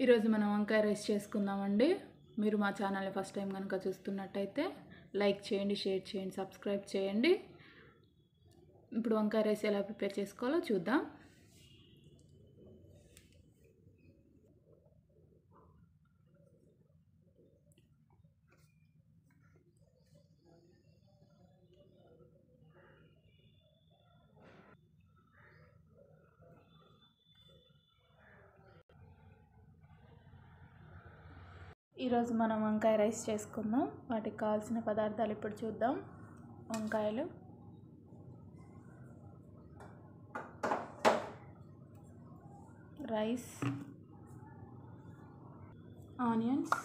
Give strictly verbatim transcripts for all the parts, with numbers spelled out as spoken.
ఈరోజు మనం వంకాయ రైస్ చేసుకుందామండి. మీరు మా ఛానల్ని ఫస్ట్ టైం కనుక చూస్తున్నట్టయితే లైక్ చేయండి, షేర్ చేయండి, సబ్స్క్రైబ్ చేయండి. ఇప్పుడు వంకాయ రైస్ ఎలా ప్రిపేర్ చేసుకోవాలో చూద్దాం. ఈరోజు మనం వంకాయ రైస్ చేసుకుందాం. వాటికి కావాల్సిన పదార్థాలు ఇప్పుడు చూద్దాం. వంకాయలు, రైస్, ఆనియన్స్,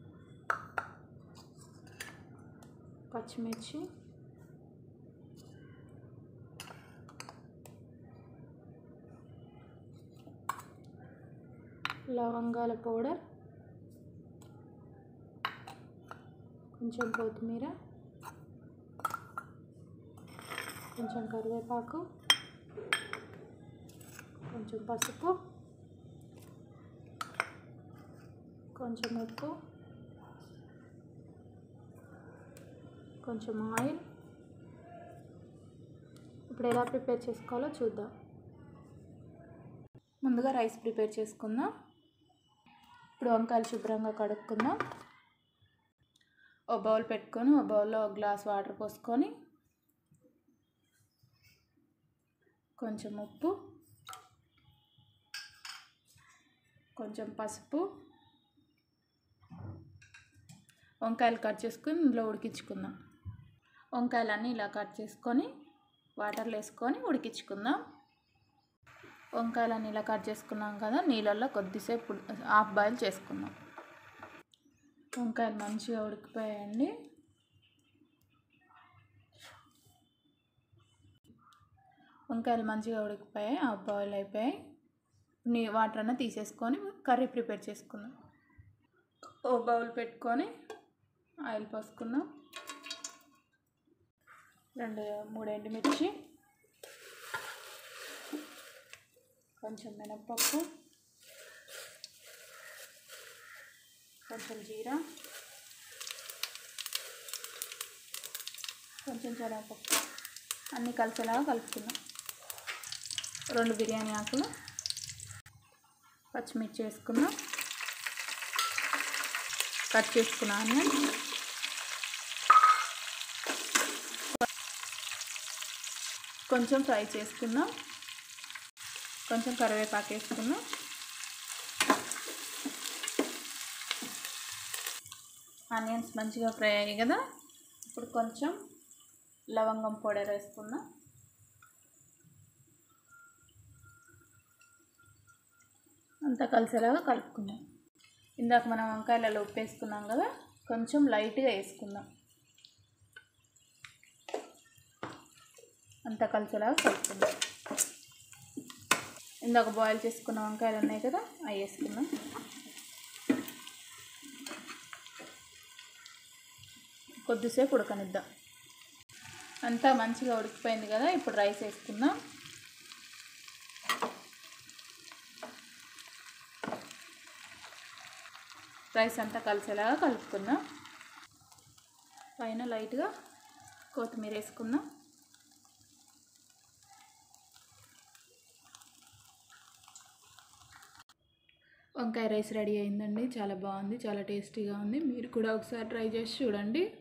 పచ్చిమిర్చి, లవంగాల పౌడర్, కొంచెం కొత్తిమీర, కొంచెం కరివేపాకు, కొంచెం పసుపు, కొంచెం ఉప్పు, కొంచెం ఆయిల్. ఇప్పుడు ఎలా ప్రిపేర్ చేసుకోవాలో చూద్దాం. ముందుగా రైస్ ప్రిపేర్ చేసుకుందాం. ఇప్పుడు వంకాయలు శుభ్రంగా కడుక్కుందాం. ఓ బౌల్ పెట్టుకొని ఓ బౌల్లో ఒక గ్లాస్ వాటర్ పోసుకొని కొంచెం ఉప్పు, కొంచెం పసుపు, వంకాయలు కట్ చేసుకొని ఇందులో ఉడికించుకుందాం. వంకాయలన్నీ ఇలా కట్ చేసుకొని వాటర్లో వేసుకొని ఉడికించుకుందాం. వంకాయలన్నీ ఇలా కట్ చేసుకున్నాం కదా, నీళ్ళల్లో కొద్దిసేపు హాఫ్ బాయిల్ చేసుకుందాం. వంకాయలు మంచిగా ఉడికిపోయాయండి. వంకాయలు మంచిగా ఉడికిపోయాయి, హాఫ్ బాయిల్ అయిపోయాయి. నీ వాటర్ అన్న తీసేసుకొని కర్రీ ప్రిపేర్ చేసుకుందాం. ఓ బౌల్ పెట్టుకొని ఆయిల్ పోసుకుందాం. రెండు మూడు ఎండుమిర్చి, కొంచెం మినప్పప్పు, కొంచెం జీరా, కొంచెం శనగపప్పు అన్నీ కలిసేలాగా కలుపుకుందాం. రెండు బిర్యానీ ఆకులు, పచ్చిమిర్చి వేసుకుందాం. కట్ చేసుకున్న ఆనియన్, కొంచెం ఫ్రై చేసుకుందాం. కొంచెం కరివేపాకు వేసుకుందాం. ఆనియన్స్ మంచిగా ఫ్రై అయ్యాయి కదా, ఇప్పుడు కొంచెం లవంగం పౌడర్ వేసుకుందాం. అంతా కలిసేలాగా కలుపుకుందాం. ఇందాక మనం వంకాయలలో ఉప్పు వేసుకున్నాం కదా, కొంచెం లైట్గా వేసుకుందాం. అంతా కలిసేలాగా కలుపుకుందాం. ఇందాక బాయిల్ చేసుకున్న వంకాయలు ఉన్నాయి కదా, అవి వేసుకుందాం. కొద్దిసేపు ఉడకనిద్దాం. అంతా మంచిగా ఉడికిపోయింది కదా, ఇప్పుడు రైస్ వేసుకుందాం. రైస్ అంతా కలిసేలాగా కలుపుకుందాం. పైన లైట్గా కొత్తిమీర వేసుకుందాం. వంకాయ రైస్ రెడీ అయిందండి. చాలా బాగుంది, చాలా టేస్టీగా ఉంది. మీరు కూడా ఒకసారి ట్రై చేసి చూడండి.